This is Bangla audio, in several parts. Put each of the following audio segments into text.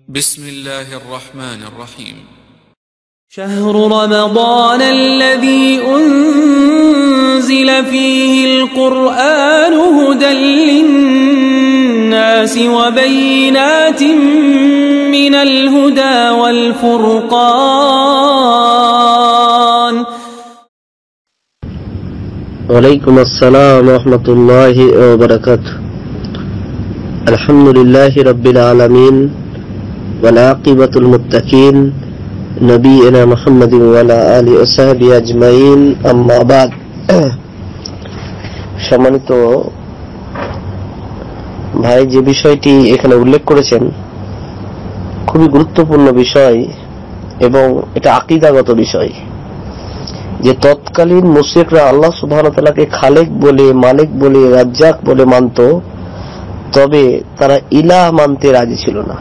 بسم الله الرحمن الرحيم. شهر رمضان الذي أنزل فيه القرآن هدى للناس وبينات من الهدى والفرقان. وعليكم السلام ورحمة الله وبركاته. الحمد لله رب العالمين والعاقبة المتقين نبينا محمد وعلى آله وصحبه أجمعين أما بعد. সম্মানিত ভাই, যে বিষয়টি এখানে উল্লেখ করেছেন খুবই গুরুত্বপূর্ণ বিষয় এবং এটা আকীদাগত বিষয়, যে তৎকালীন মুশরিকরা আল্লাহ সুবহানাহু ওয়া তাআলাকে খালেক বলে, মালিক বলে, রাজ্জাক বলে মানত, তবে তারা ইলাহ মানতে রাজি ছিল না।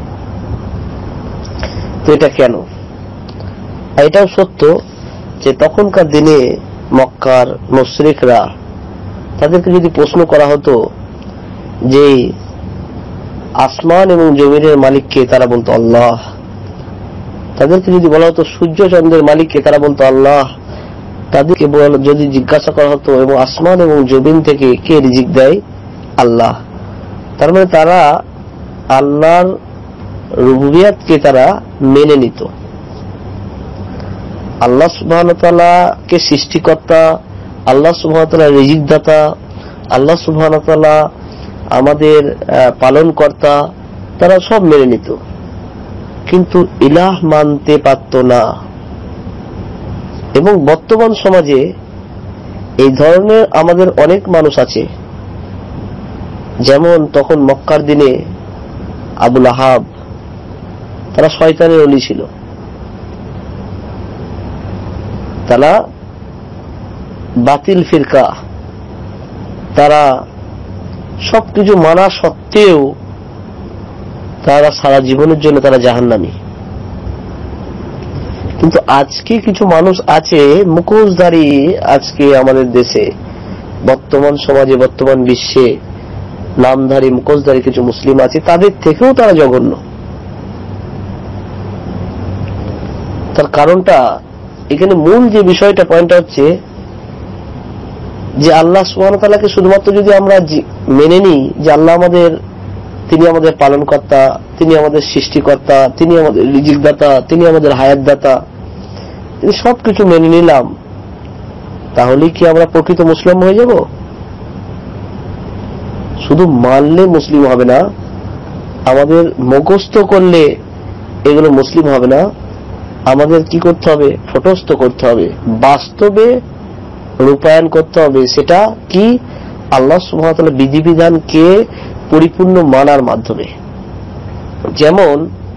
তো এটা কেন? এটাও সত্য যে তখনকার দিনে মক্কার মুশরিকরা, তাদেরকে যদি প্রশ্ন করা হতো যে আসমান এবং জমিনের মালিককে, তারা বলতো আল্লাহ। তাদেরকে যদি বলা হতো সূর্য চন্দ্রের মালিককে, তারা বলতো আল্লাহ। তাদেরকে যদি জিজ্ঞাসা করা হতো এবং আসমান এবং জমিন থেকে কে রিজিক দেয়, আল্লাহ। তার মানে তারা আল্লাহর রুবুবিয়তকে তারা মেনে নিত। আল্লাহ সুবহানাহু ওয়া তাআলা কে সৃষ্টিকর্তা, আল্লাহ সুবহানাহু ওয়া তাআলা রিজিক দাতা, আল্লাহ সুবহানাহু ওয়া তাআলা আমাদের পালন কর্তা, তারা সব মেনে নিত, কিন্তু ইলাহ মানতে পারত না। এবং বর্তমান সমাজে এই ধরনের আমাদের অনেক মানুষ আছে, যেমন তখন মক্কার দিনে আবু লাহাব, তারা শয়তানের ওলি ছিল। তারা বাতিল ফিরকা, তারা সবকিছু মানা সত্ত্বেও তারা সারা জীবনের জন্য তারা জাহান্নামী। কিন্তু আজকে কিছু মানুষ আছে মুখোশধারী, আজকে আমাদের দেশে, বর্তমান সমাজে, বর্তমান বিশ্বে নামধারী মুখোশধারী কিছু মুসলিম আছে, তাদের থেকেও তারা জঘন্য। তার কারণটা এখানে মূল যে বিষয়টা, পয়েন্টটা হচ্ছে যে আল্লাহ সুবহানাহু ওয়া তাআলাকে শুধুমাত্র যদি আমরা মেনে নিই যে আল্লাহ আমাদের, তিনি আমাদের পালনকর্তা, তিনি আমাদের সৃষ্টিকর্তা, তিনি আমাদের রিজিকদাতা, তিনি আমাদের হায়াতদাতা, তিনি সবকিছু মেনে নিলাম, তাহলে কি আমরা প্রকৃত মুসলিম হয়ে যাব? শুধু মানলে মুসলিম হবে না, আমাদের মুখস্থ করলে এগুলো মুসলিম হবে না। আমাদের কি করতে হবে? ঠোঁটস্থ করতে হবে, বাস্তবে রূপায়ণ করতে হবে। সেটা কি? আল্লাহ সুবহানাহু ওয়া তাআলার বিধিবিধানকে পরিপূর্ণ মানার মাধ্যমে। যেমন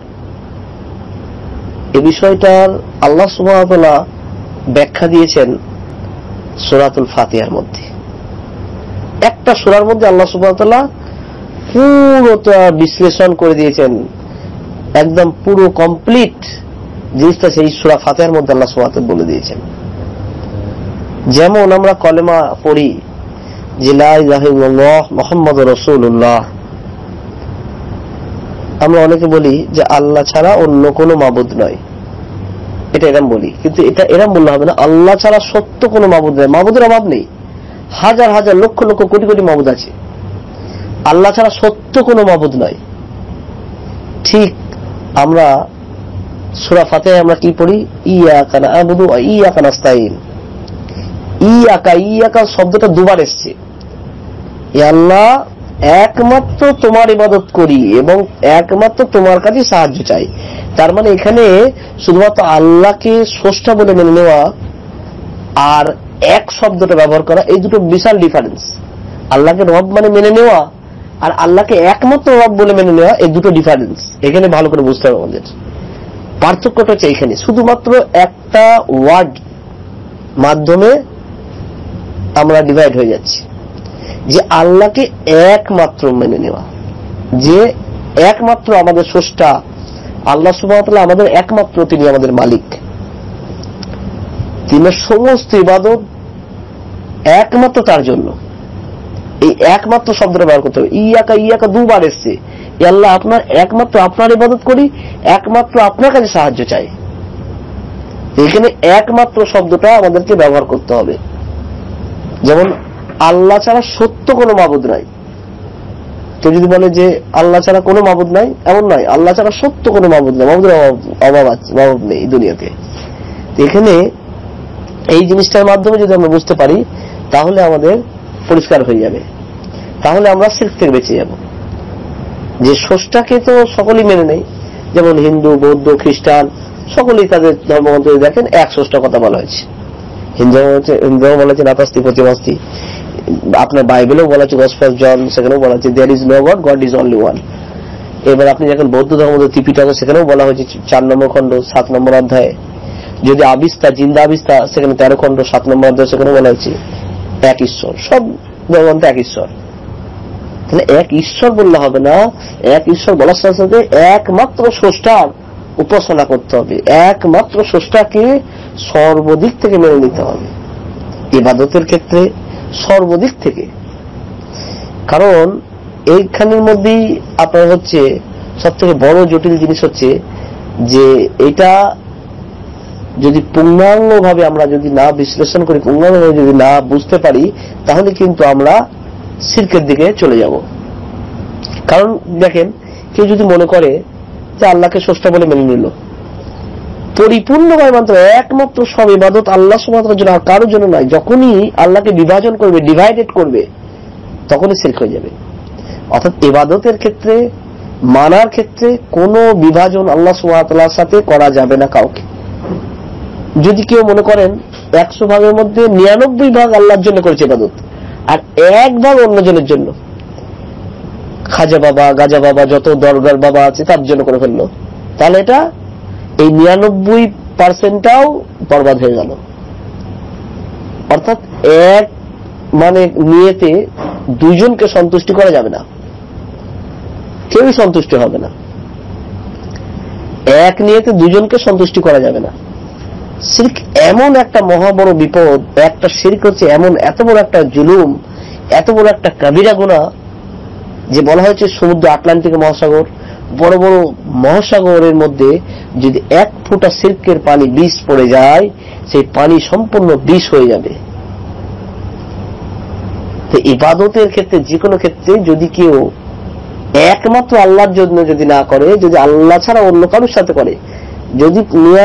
এই বিষয়টার আল্লাহ সুবহানাহু ওয়া তাআলা ব্যাখ্যা দিয়েছেন সূরাতুল ফাতিহার মধ্যে। একটা সূরার মধ্যে আল্লাহ সুবহানাহু ওয়া তাআলা পুরোটা বিশ্লেষণ করে দিয়েছেন, একদম পুরো কমপ্লিট জিনিসটা সেই সূরা ফাতিহার মধ্যে আল্লাহ সুবহানাহু ওয়া তাআলা বলে দিয়েছেন। যেমন আমরা কলেমা পড়ি যে লা ইলাহা ইল্লাল্লাহ মুহাম্মাদুর রাসূলুল্লাহ, আমরা অনেকে বলি যে আল্লাহ ছাড়া অন্য কোনো মাবুদ নয়, এটা এরকম বলি। কিন্তু এটা এরকম বললে হবে না, আল্লাহ ছাড়া সত্য কোনো মাবুদ নয়। মাবুদের অভাব নেই, হাজার হাজার লক্ষ লক্ষ কোটি কোটি মাবুদ আছে, আল্লাহ ছাড়া সত্য কোনো মাবুদ নয়। ঠিক আমরা সূরা ফাতিহায় আমরা কি পড়ি? ইয়াকা না'বুদু ওয়া ইয়াকা নাস্তাঈন। ইয়াকা শব্দটা দুবার এসেছে। আল্লাহ, একমাত্র তোমার ইবাদত করি এবং একমাত্র তোমার কাছে সাহায্য চাই। তার মানে এখানে শুধুমাত্র আল্লাহকে স্রষ্টা বলে মেনে নেওয়া আর এক শব্দটা ব্যবহার করা, এই দুটো বিশাল ডিফারেন্স। আল্লাহকে রব মানে মেনে নেওয়া আর আল্লাহকে একমাত্র রব বলে মেনে নেওয়া, এই দুটো ডিফারেন্স এখানে ভালো করে বুঝতে হবে আমাদের। পার্থক্যটা হচ্ছে এখানে, শুধুমাত্র একটা ওয়ার্ড মাধ্যমে আমরা ডিভাইড হয়ে যাচ্ছি। যে আল্লাহকে একমাত্র মেনে নেওয়া, যে একমাত্র আমাদের স্রষ্টা, আল্লাহ সুবহানাহু ওয়া তাআলা আমাদের একমাত্র, তিনি আমাদের মালিক, তিনি সমস্ত ইবাদত একমাত্র তার জন্য। এই একমাত্র শব্দটা ব্যবহার করতে হবে। ইয়াকা ইয়াকা দুবার এসছে, আল্লাহ আপনার একমাত্র আপনার ইবাদত করি, একমাত্র আপনার কাছে সাহায্য চাই। এখানে একমাত্র শব্দটা আমাদেরকে ব্যবহার করতে হবে। যেমন আল্লাহ ছাড়া সত্য কোনো মাবুদ নাই। তো যদি বলে যে আল্লাহ ছাড়া কোনো মাবুদ নাই, এমন নয়, আল্লাহ ছাড়া সত্য কোনো মাবুদ নাই, মাবুদের অভাব নেই দুনিয়াতে। এখানে এই জিনিসটার মাধ্যমে যদি আমরা বুঝতে পারি তাহলে আমাদের পরিষ্কার হয়ে যাবে, তাহলে আমরা শিরক থেকে বেঁচে যাব। যে স্রষ্টাকে তো সকলেই মেনে নেই, যেমন হিন্দু, বৌদ্ধ, খ্রিস্টান সকলেই তাদের ধর্মগ্রন্থে দেখেন এক স্রষ্টার কথা বলা হয়েছে। হিন্দু বলা হচ্ছে নাতাস্তি প্রতিমাস্তি, আপনার বাইবেলেও বলা হচ্ছে গসপেল জন, সেখানেও বলা হচ্ছে there is no god, god is only one. এবার আপনি যখন বৌদ্ধ ধর্ম ত্রিপিটকে, সেখানেও বলা হয়েছে 4 নম্বর খণ্ড 7 নম্বর অধ্যায়ে। যদি আবিস্তা, জিন্দা আবিস্তা, সেখানে 13 খণ্ড 7 নম্বর অধ্যায়, সেখানে বলা হয়েছে এক ঈশ্বর। সব ধর্মগ্রন্থে এক ঈশ্বর। তাহলে এক ঈশ্বর বললে হবে না, এক ঈশ্বর বলার সাথে সাথে একমাত্র স্রষ্টার উপাসনা করতে হবে, একমাত্র স্রষ্টাকে সর্বদিক থেকে মেনে নিতে হবে ইবাদতের ক্ষেত্রে, সর্বদিক থেকে। কারণ এইখানের মধ্যেই আপনার হচ্ছে সব থেকে বড় জটিল জিনিস হচ্ছে যে এটা যদি পূর্ণাঙ্গভাবে আমরা যদি না বিশ্লেষণ করি, পূর্ণাঙ্গভাবে যদি না বুঝতে পারি, তাহলে কিন্তু আমরা শিরকের দিকে চলে যাব। কারণ দেখেন, কেউ যদি মনে করে যে আল্লাহকে স্রষ্টা বলে মেনে নিল, পরিপূর্ণভাবে মাত্র একমাত্র সব ইবাদত আল্লাহ সুবহানাহু ওয়া তাআলার জন্য, আর কারোর জন্য নয়, যখনই আল্লাহকে বিভাজন করবে, ডিভাইডেড করবে, তখনই শিরক হয়ে যাবে। অর্থাৎ ইবাদতের ক্ষেত্রে, মানার ক্ষেত্রে কোনো বিভাজন আল্লাহ সুবহানাহু ওয়া তাআলার সাথে করা যাবে না কাউকে। যদি কেউ মনে করেন 100 ভাগের মধ্যে 99 ভাগ আল্লাহর জন্য করেছে ইবাদত, আর 1 ভাগ অন্যজনের জন্য, খাজা বাবা, গাজা বাবা, যত দরগার বাবা আছে তার জন্য করে ফেললো, তাহলে এটা এই 99%টাও বরবাদ হয়ে গেল। অর্থাৎ এক নিয়েতে দুইজনকে সন্তুষ্টি করা যাবে না, কেউই সন্তুষ্ট হবে না। এক নিয়েতে দুজনকে সন্তুষ্টি করা যাবে না। শিরক এমন একটা মহা বড় বিপদ, একটা শিরক হচ্ছে এমন এত বড় একটা জুলুম, এত বড় একটা কাবিরা গুনাহ, যে বলা হয়েছে সমুদ্র, আটলান্টিক মহাসাগর, বড় বড় মহাসাগরের মধ্যে যদি 1 ফোঁটা শিরকের পানি বিষ পড়ে যায়, সেই পানি সম্পূর্ণ বিষ হয়ে যাবে। তো ইবাদতের ক্ষেত্রে, যে কোনো ক্ষেত্রে যদি কেউ একমাত্র আল্লাহর জন্য যদি না করে, যদি আল্লাহ ছাড়া অন্য কারোর সাথে করে, যদি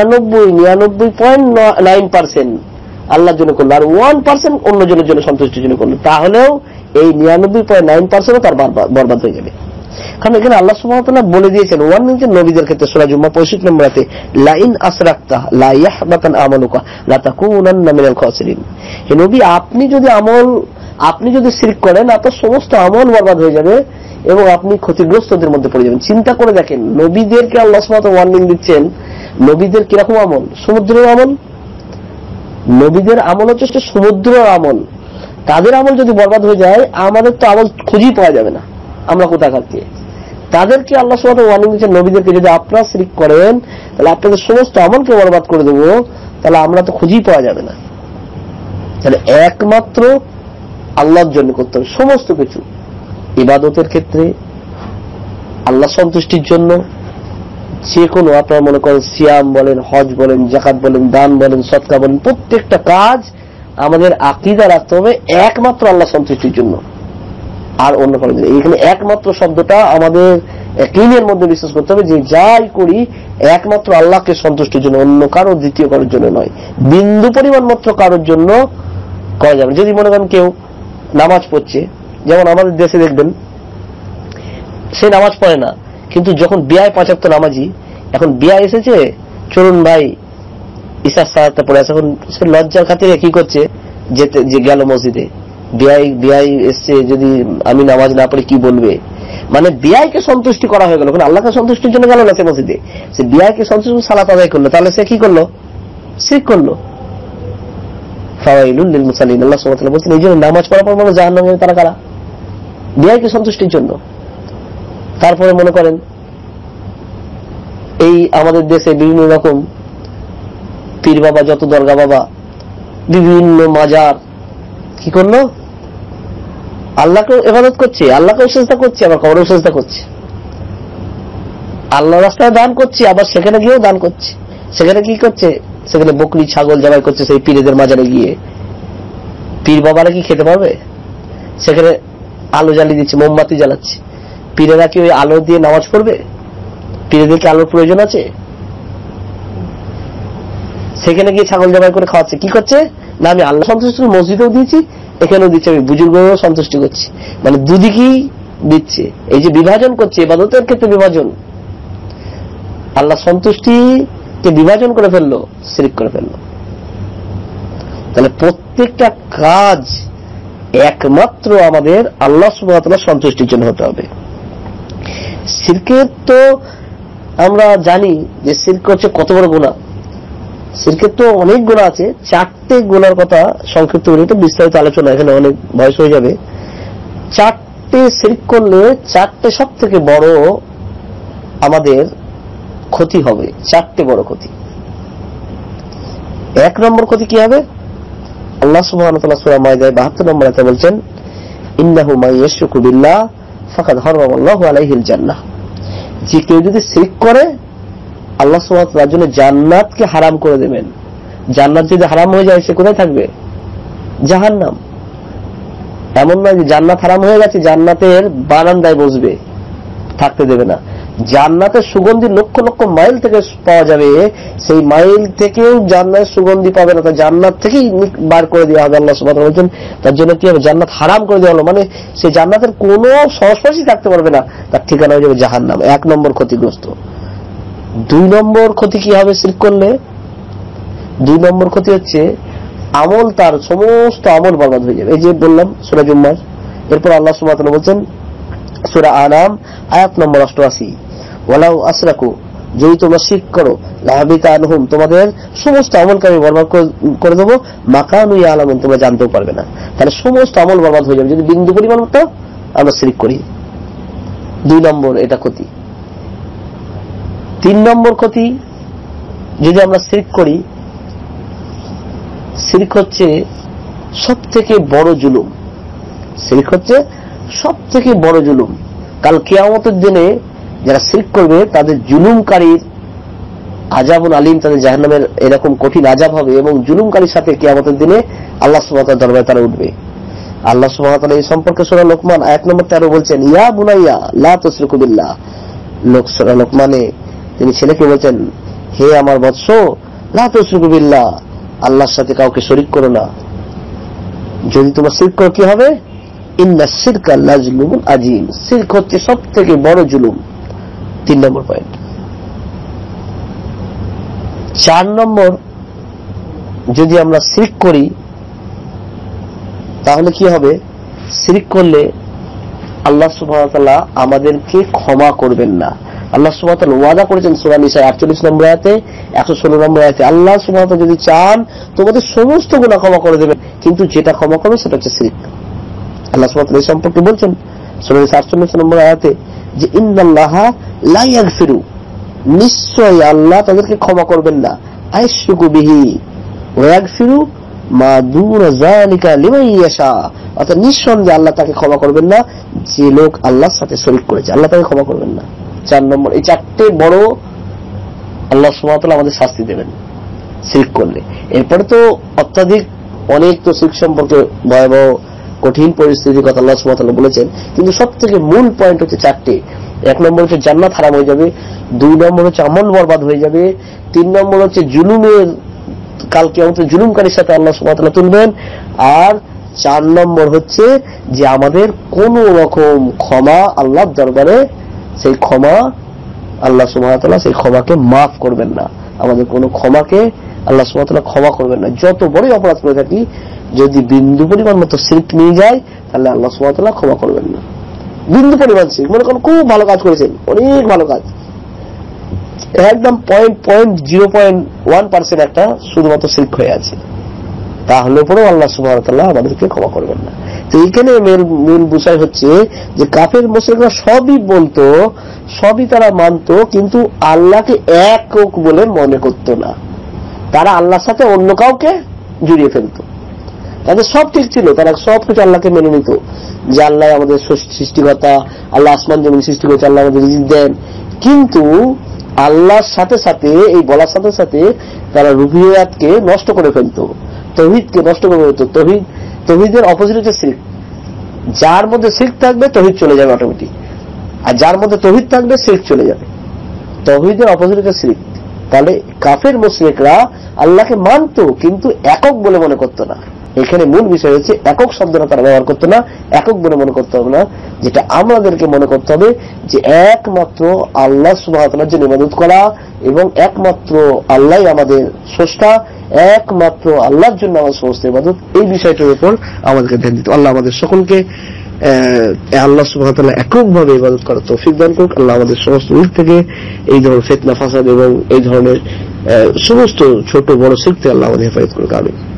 99.9% আল্লাহর জন্য করলো আর 1% অন্যজনের জন্য সন্তুষ্টির জন্য করলো, তাহলেও এই 99.9% তার বরবাদ হয়ে যাবে। কারণ এখানে আল্লাহ সুবহানাহু ওয়া তাআলা বলে দিয়েছেন ওয়ার্নিং যে নবীদের ক্ষেত্রে, সূরা জুমা 65 নম্বর আয়াতে, লা ইন আসরাকতা লা ইয়াহবাতান আমালুকা লা তাকুনান্না মিনাল খাসিরিন। হে নবী, আপনি যদি শিরক করেন, আপনার সমস্ত আমল বরবাদ হয়ে যাবে এবং আপনি ক্ষতিগ্রস্তদের মধ্যে পড়ে যাবেন। চিন্তা করে দেখেন, নবীদেরকে আল্লাহ সুবহানাহু ওয়া তাআলা ওয়ার্নিং দিচ্ছেন, নবীদের কিরকম আমল? সমুদ্রের আমল। নবীদের আমল হচ্ছে সমুদ্রের আমল। তাদের আমল যদি বরবাদ হয়ে যায়, আমাদের তো আমল খুঁজেই পাওয়া যাবে না, আমরা কোথায় খাচ্ছি। তাদেরকে আল্লাহ সুবহানাহু ওয়া তাআলা ওয়ার্নিং দিচ্ছেন, নবীদেরকে যদি আপনারা শিরক করেন, তাহলে আপনাদের সমস্ত আমলকে বরবাদ করে দেবো, তাহলে আমরা তো খুঁজেই পাওয়া যাবে না। তাহলে একমাত্র আল্লাহর জন্য করতে হবে সমস্ত কিছু। ইবাদতের ক্ষেত্রে আল্লাহ সন্তুষ্টির জন্য যে কোনো, আপনারা মনে করেন সিয়াম বলেন, হজ বলেন, যাকাত বলেন, দান বলেন, সদকা বলেন, প্রত্যেকটা কাজ আমাদের আকীদা রাখতে হবে একমাত্র আল্লাহ সন্তুষ্টির জন্য, আর অন্য কারো জন্য। এখানে একমাত্র শব্দটা আমাদের ইয়াকিনের মধ্যে বিশ্বাস করতে হবে যে যাই করি একমাত্র আল্লাহকে সন্তুষ্টির জন্য, অন্য কারো, দ্বিতীয় কারোর জন্য নয়। বিন্দু পরিমাণ মাত্র কারোর জন্য করা যাবে। যদি মনে করেন কেউ নামাজ পড়ছে, যেমন আমাদের দেশে দেখবেন সে নামাজ পড়ে না, কিন্তু যখন বিয়ায় 5 ওয়াক্ত নামাজি, এখন বিয়া এসেছে, চলুন ভাই ইশার সালাতটা পড়ে আসে, এখন সে লজ্জার খাতিরে কি করছে, যে গেল মসজিদে, বিয়াই এসছে, যদি আমি নামাজ না পড়ি কি বলবে, মানে বিয়াইকে সন্তুষ্টি করা হয়ে গেল। আল্লাহকে সন্তুষ্টির জন্য গেল না সে মসজিদে, সে বিয়াইকে সন্তুষ্টি সালাত আদায় করলো, তাহলে সে কি করলো? শিরক করলো। ফাওয়াইলুল লিল মুসাল্লিন, আল্লাহ সুবহানাহু ওয়া তাআলা বলেছেন এই জন্য নামাজ পড়ার পর মানে জাহান্নামে তারা কারা? বিয়াইকে সন্তুষ্টির জন্য। তারপরে মনে করেন এই আমাদের দেশে বিভিন্ন রকম পীর বাবা, যত দরগা বাবা, বিভিন্ন মাজার কি করলো? আল্লাহকে ইবাদত করছে, আল্লাহকেও সিজদা করছে, আবার কবরেও সিজদা করছে। আল্লাহ রাস্তায় দান করছি, আবার সেখানে গিয়েও দান করছি। সেখানে কি করছে? সেখানে বকরি ছাগল জবাই করছে সেই পীরেদের মাজারে গিয়ে। পীর বাবারা কি খেতে পারবে? সেখানে আলো জ্বালিয়ে দিচ্ছে, মোমবাতি জ্বালাচ্ছে। পীরেরা কি ওই আলো দিয়ে নামাজ পড়বে? পীরেদের কি আলোর প্রয়োজন আছে? সেখানে গিয়ে ছাগল জবাই করে খাওয়াচ্ছে। কি করছে? না আমি আল্লাহ সন্তুষ্টি মসজিদেও দিয়েছি, এখানেও দিচ্ছি, আমি বুজুর্গও সন্তুষ্টি করছি। মানে দুদিকেই দিচ্ছে। এই যে বিভাজন করছে, ইবাদতের ক্ষেত্রে বিভাজন, আল্লাহ সন্তুষ্টিকে বিভাজন করে ফেললো, শিরক করে ফেললো। তাহলে প্রত্যেকটা কাজ একমাত্র আমাদের আল্লাহ সুবহানাহু ওয়া তাআলার সন্তুষ্টির জন্য হতে হবে। শিরকের তো আমরা জানি যে শিরক হচ্ছে কত বড় গুনাহ। শিরকের তো অনেক গুনাহ আছে। 4টে গুনার কথা সংক্ষিপ্ত করে, এটা বিস্তারিত আলোচনা, এখানে অনেক বয়স হয়ে যাবে। 4টে শিরক করলে 4টে সব থেকে বড় আমাদের ক্ষতি হবে। 4টে বড় ক্ষতি। 1 নম্বর ক্ষতি কি হবে? আল্লাহ সুবহানাহু ওয়া তাআলা সূরা মাইদায় 72 নম্বর আয়াতে বলছেন, ইন্নাহু মান ইয়াশরিকু বিল্লাহ ফাকাদ হারামাল্লাহু আলাইহিল জান্নাহ। যে কেউ যদি শিরক করে আল্লাহ সুবহানাহু ওয়া তাআলার জন্য জান্নাতকে হারাম করে দেবেন। জান্নাত যদি হারাম হয়ে যায় সে কোথায় থাকবে? জাহান্নাম। এমন নয় যে জান্নাত হারাম হয়ে গেছে জান্নাতের বারান্দায় বসবে, থাকতে দেবে না। জান্নাতের সুগন্ধি লক্ষ লক্ষ মাইল থেকে পাওয়া যাবে, সেই মাইল থেকেও জান্নাতের সুগন্ধি পাবে না, জান্নাত থেকেই বার করে দেওয়া হবে। আল্লাহ সুবহানাহু ওয়া তাআলা বলেন তার জন্য কি হবে? জান্নাত হারাম করে দেওয়া হলো, মানে সেই জান্নাতের কোনো সংস্পর্শই থাকতে পারবে না, তার ঠিকানা হয়ে যাবে জাহান্নাম। 1 নম্বর ক্ষতিগ্রস্ত। 2 নম্বর ক্ষতি কি হবে শিরক করলে? 2 নম্বর ক্ষতি হচ্ছে আমল, তার সমস্ত আমল বরবাদ হয়ে যাবে। এই যে বললাম সূরা জুমার। এরপর আল্লাহ সুবহানাহু ওয়া তাআলা বলছেন সূরা আনাম আয়াত নম্বর 88, ওয়ালাউ আসরাকু, যদি তোমরা শিরক করো, লাহাবিতা আনহুম, তোমাদের সমস্ত আমলকে আমি বরবাদ করে দেবো, মাকানু ইয়ালামুন, তোমরা জানতেও পারবে না। তাহলে সমস্ত আমল বরবাদ হয়ে যাবে যদি বিন্দু পরিমাণ মতো আমরা শিরক করি। 2 নম্বর এটা ক্ষতি। 3 নম্বর ক্ষতি, যদি আমরা শিরক করি, শিরক হচ্ছে সব থেকে বড় জুলুম। শিরক হচ্ছে সব থেকে বড় জুলুম। কাল কিয়ামতের দিনে যারা শিরক করবে তাদের জুলুমকারীর আযাবুন আলীম, তাদের জাহান্নামের এরকম কঠিন আযাব হবে, এবং জুলুমকারীর সাথে কিয়ামতের দিনে আল্লাহ সুবহানাহু ওয়া তাআলার দরবারে তারা উঠবে। আল্লাহ সুবহানাহু ওয়া তাআলা এই সম্পর্কে সূরা লোকমান আয়াত নম্বর 13 বলছেন, ইয়া বুনাইয়া লা তুশরিকু বিল্লাহ। সূরা লোকমানে তিনি ছেলেকে বলছেন, হে আমার বৎস, লা তুশরিকু বিল্লাহ, আল্লাহর সাথে কাউকে শরীক করো না। যদি তোমরা শিরক করো কি হবে? ইন্না শিরকা লাযুলুমুন আযীম। শিরক হচ্ছে সব থেকে বড় জুলুম। 3 নম্বর পয়েন্ট। 4 নম্বর, যদি আমরা শিরক করি তাহলে কি হবে? শিরক করলে আল্লাহ সুবহানাহু ওয়া তাআলা আমাদেরকে ক্ষমা করবেন না। আল্লাহ সুবহানাহু ওয়া তাআলা ওয়াদা করেছেন সূরা নিসা 48 নম্বর আয়াতে, 116 নম্বর আয়াতে, আল্লাহ সুবহানাহু ওয়া তাআলা যদি চান তোমাদের সমস্ত গুনাহ ক্ষমা করে দেবেন, কিন্তু যেটা ক্ষমা করবে সেটা হচ্ছে শিরক। আল্লাহ সুবহানাহু ওয়া তাআলা এই সম্পর্কে বলছেন সূরা নিসা 48 নম্বর আয়াতে যে ইন্নাল্লাহা লা ইয়াগফিরু, নিশ্চয়ই আল্লাহ তাদেরকে ক্ষমা করবেন না, আইশুকু বিহি ওয়া ইয়াগফিরু মা দুনা যালিকা লিমান ইয়াশা, অর্থাৎ নিঃসন্দেহে আল্লাহ তাকে ক্ষমা করবেন না যে লোক আল্লাহর সাথে শরীক করেছে, আল্লাহ তাকে ক্ষমা করবেন না। 4 নম্বর, এই 4টে বড় আল্লাহ সুবহানাহু ওয়া তাআলা আমাদের শাস্তি দেবেন শিরক করলে। এরপরে তো অত্যাধিক অনেক তো শিরক সম্পর্কে ভয়াবহ কঠিন পরিস্থিতির কথা আল্লাহ সুবহানাহু ওয়া তাআলা বলেছেন, কিন্তু সবথেকে মূল পয়েন্ট হচ্ছে 4টে। 1 নম্বর হচ্ছে জান্নাত হারাম হয়ে যাবে, 2 নম্বর হচ্ছে আমল বরবাদ হয়ে যাবে, 3 নম্বর হচ্ছে জুলুমের, কাল কিয়ামতে জুলুমকারীর সাথে আল্লাহ সুবহানাহু ওয়া তাআলা তুলবেন, আর 4 নম্বর হচ্ছে যে আমাদের কোন রকম ক্ষমা আল্লাহর দরবারে, সেই ক্ষমা আল্লাহ সুবহানাহু ওয়া তাআলা সেই ক্ষমাকে মাফ করবেন না। আমাদের কোন ক্ষমাকে আল্লাহ সুবহানাহু ওয়া তাআলা ক্ষমা করবেন না। যত বড়ই অপরাধ করে থাকি, যদি বিন্দু পরিমাণ মতো শিরক নিয়ে যায় তাহলে আল্লাহ সুবহানাহু ওয়া তাআলা ক্ষমা করবেন না। বিন্দু পরিমাণ শিরক, মনে করেন খুব ভালো কাজ করেছেন, অনেক ভালো কাজ, একদম 0.1% একটা শুধুমাত্র শিরক হয়ে আছে, তাহলে পরেও আল্লাহ সুবহানাহু ওয়া তাআলা আমাদেরকে ক্ষমা করবেন না। তো এখানে মূল বিষয় হচ্ছে যে কাফের মুশরিকরা সবই বলতো, সবই তারা মানতো, কিন্তু আল্লাহকে একক বলে মনে করতো না। তারা আল্লাহর সাথে অন্য কাউকে জড়িয়ে ফেলতো। তাদের সব ঠিক ছিল, তারা সব কিছু আল্লাহকে মেনে নিত যে আল্লাহ আমাদের সৃষ্টিকর্তা, আল্লাহ আসমান জমিন সৃষ্টি করেছে, আল্লাহ আমাদের রিজিক দেন, কিন্তু আল্লাহর সাথে সাথে এই বলার সাথে সাথে তারা রুবিয়াতকে নষ্ট করে ফেলতো, তাওহীদকে নষ্ট করে ফেলতো। তাওহীদের অপোজিট হচ্ছে শিরক। যার মধ্যে শিরক থাকবে তাওহীদ চলে যাবে অটোমেটিক, আর যার মধ্যে তাওহীদ থাকবে শিরক চলে যাবে। তাওহীদের অপোজিট হচ্ছে শিরক। তাহলে কাফের মুশরিকরা আল্লাহকে মানতো কিন্তু একক বলে মনে করতো না। এখানে মূল বিষয় হচ্ছে একক শব্দটা তারা ব্যবহার করতো না, একক বলে মনে করতে হবে না। যেটা আমাদেরকে মনে করতে হবে যে একমাত্র আল্লাহ সুবহানাহু ওয়া তাআলার জন্য ইবাদত করা এবং একমাত্র আল্লাহই আমাদের স্রষ্টা, একমাত্র আল্লাহর জন্য আমাদের সমস্ত ইবাদত, এই বিষয়টার উপর আমাদেরকে ধ্যান দিতে। আল্লাহ আমাদের সকলকে আল্লাহ সুবহানাহু ওয়া তাআলা এককভাবে ইবাদত করার তৌফিক দান করুক। আল্লাহ আমাদের সমস্ত দিক থেকে এই ধরনের ফিতনা ফাসাদ এবং এই ধরনের সমস্ত ছোট বড় শিরক থেকে আল্লাহ আমাদের হেফাজত করুক। আমিন।